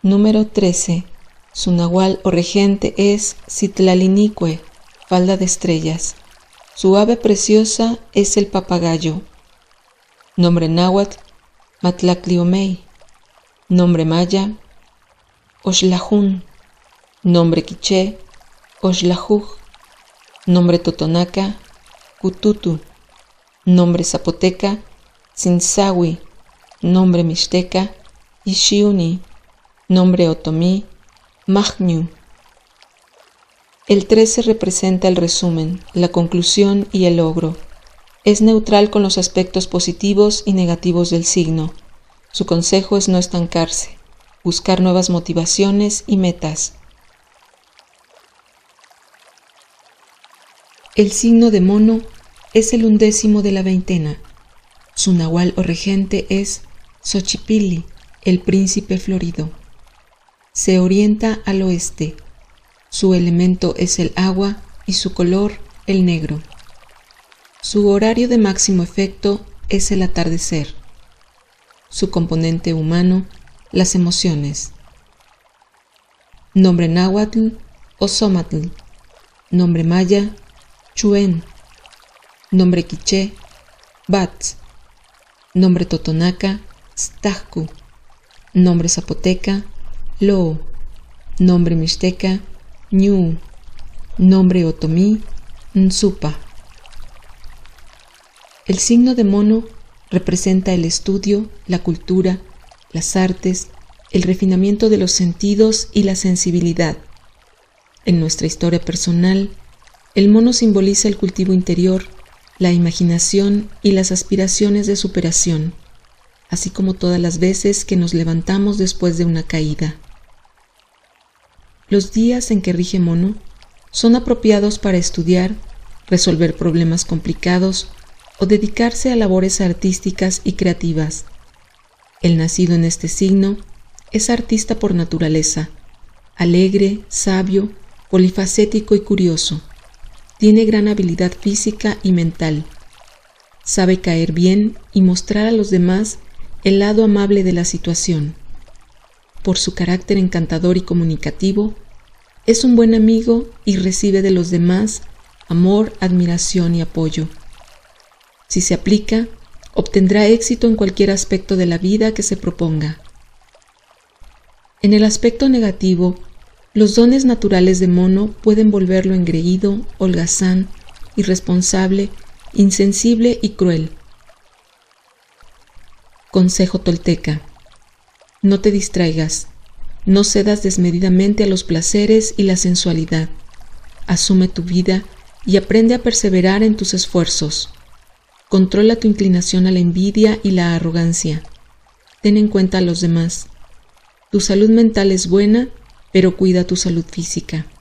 Número 13. Su nahual o regente es Citlalinique, falda de estrellas. Su ave preciosa es el papagayo. Nombre náhuatl, Matlacliomey. Nombre maya, Oxlajún. Nombre quiché, Oxlajuj. Nombre totonaca, Cututu. Nombre zapoteca, Tzinsahui. Nombre mixteca, Ixhiuni. Nombre otomí, Majñu. El 13 representa el resumen, la conclusión y el logro. Es neutral con los aspectos positivos y negativos del signo. Su consejo es no estancarse, buscar nuevas motivaciones y metas. El signo de mono es el 11º de la veintena. Su nahual o regente es Xochipilli, el príncipe florido. Se orienta al oeste. Su elemento es el agua y su color el negro. Su horario de máximo efecto es el atardecer. Su componente humano, las emociones. Nombre náhuatl, Ozomatl. Nombre maya, Chuen. Nombre quiché, Batz. Nombre totonaca, Stajku. Nombre zapoteca, Lo. Nombre mixteca, Ñu. Nombre otomí, Nzupa. El signo de mono representa el estudio, la cultura, las artes, el refinamiento de los sentidos y la sensibilidad. En nuestra historia personal, el mono simboliza el cultivo interior, la imaginación y las aspiraciones de superación, así como todas las veces que nos levantamos después de una caída. Los días en que rige mono son apropiados para estudiar, resolver problemas complicados o dedicarse a labores artísticas y creativas. El nacido en este signo es artista por naturaleza, alegre, sabio, polifacético y curioso. Tiene gran habilidad física y mental. Sabe caer bien y mostrar a los demás el lado amable de la situación. Por su carácter encantador y comunicativo, es un buen amigo y recibe de los demás amor, admiración y apoyo. Si se aplica, obtendrá éxito en cualquier aspecto de la vida que se proponga. En el aspecto negativo, los dones naturales de mono pueden volverlo engreído, holgazán, irresponsable, insensible y cruel. Consejo tolteca: no te distraigas, no cedas desmedidamente a los placeres y la sensualidad. Asume tu vida y aprende a perseverar en tus esfuerzos. Controla tu inclinación a la envidia y la arrogancia. Ten en cuenta a los demás. Tu salud mental es buena, pero cuida tu salud física.